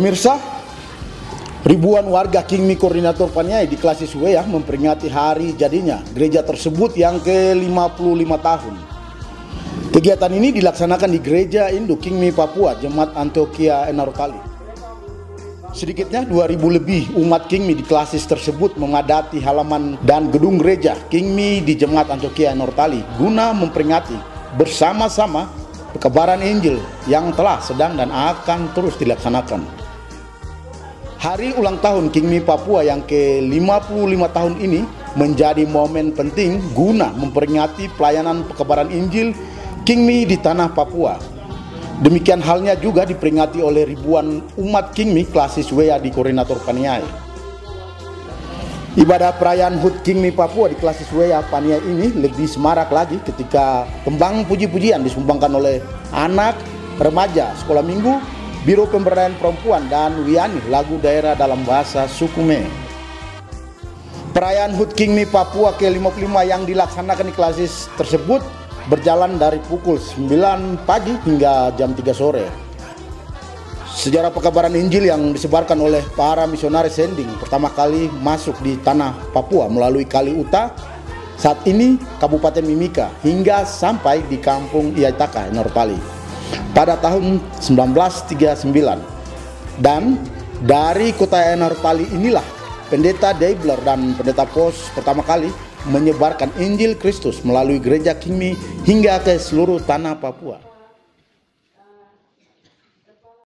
Pemirsa, ribuan warga Kingmi Koordinator Paniai di Klasi Suweya memperingati hari jadinya gereja tersebut yang ke-55 tahun. Kegiatan ini dilaksanakan di Gereja Induk Kingmi Papua, Jemaat Antioquia Enarotali. Sedikitnya 2.000 lebih umat Kingmi di Klasis tersebut memadati halaman dan gedung gereja Kingmi di Jemaat Antioquia Enarotali guna memperingati bersama-sama pekebaran Injil yang telah, sedang, dan akan terus dilaksanakan. Hari ulang tahun Kingmi Papua yang ke-55 tahun ini menjadi momen penting guna memperingati pelayanan pekebaran Injil Kingmi di tanah Papua. Demikian halnya juga diperingati oleh ribuan umat Kingmi Klasi Suweya di Koordinator Paniai. Ibadah perayaan HUT Kingmi Papua di Klasi Suweya Paniai ini lebih semarak lagi ketika tembang puji-pujian disumbangkan oleh anak, remaja, sekolah minggu, Biro Pemberdayaan Perempuan, dan Wiani, lagu daerah dalam bahasa Sukume. Perayaan HUT Kingmi Papua ke-55 yang dilaksanakan di Klasis tersebut berjalan dari pukul 9 pagi hingga jam 3 sore. Sejarah pekebaran Injil yang disebarkan oleh para misionaris sending pertama kali masuk di tanah Papua melalui Kali Uta, saat ini Kabupaten Mimika, hingga sampai di Kampung Iaitaka, Enarotali, pada tahun 1939. Dan dari kota Enarotali inilah Pendeta Deibler dan Pendeta Pos pertama kali menyebarkan Injil Kristus melalui gereja Kingmi hingga ke seluruh tanah Papua.